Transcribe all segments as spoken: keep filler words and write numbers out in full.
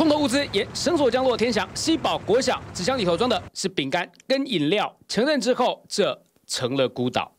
空投物资也绳索降落天祥西宝国小，纸箱里头装的是饼干跟饮料。承认之后，这成了孤岛。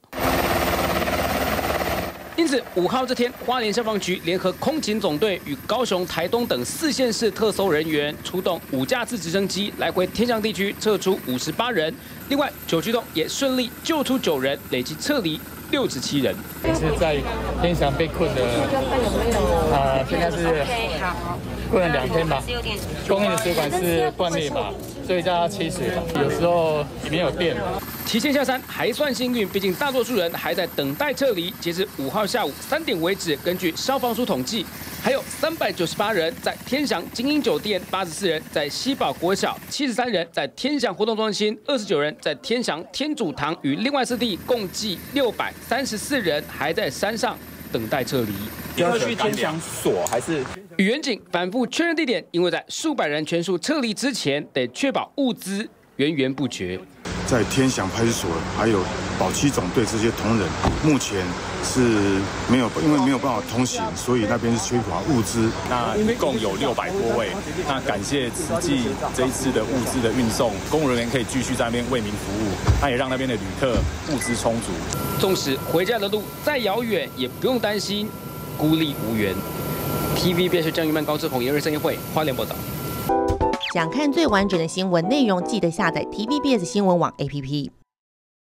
因此，五号这天，花莲消防局联合空警总队与高雄、台东等四县市特搜人员，出动五架次直升机来回天祥地区撤出五十八人。另外，九区洞也顺利救出九人，累计撤离六十七人。 也是在天祥被困的，啊、呃，现在是困了两天吧。供应的水管是断裂嘛，所以叫它切水吧。有时候里面有电。 提前下山还算幸运，毕竟大多数人还在等待撤离。截至五号下午三点为止，根据消防署统计，还有三百九十八人在天祥精英酒店，八十四人在西宝国小，七十三人在天祥活动中心，二十九人在天祥天主堂与另外四地，共计六百三十四人还在山上等待撤离。 要去天祥所还是？ 与远警反复确认地点，因为在数百人全数撤离之前，得确保物资源源不绝。 在天祥派出所还有保七总队这些同仁，目前是没有，因为没有办法通行，所以那边是缺乏物资。 那一共有六百多位。那感谢慈济这一次的物资的运送，公务人员可以继续在那边为民服务，那也让那边的旅客物资充足。 纵使回家的路再遥远，也不用担心孤立无援。T V B S 郑玉曼、高志宏、严瑞生会花莲报道。 想看最完整的新闻内容，记得下载 T V B S 新闻网 A P P。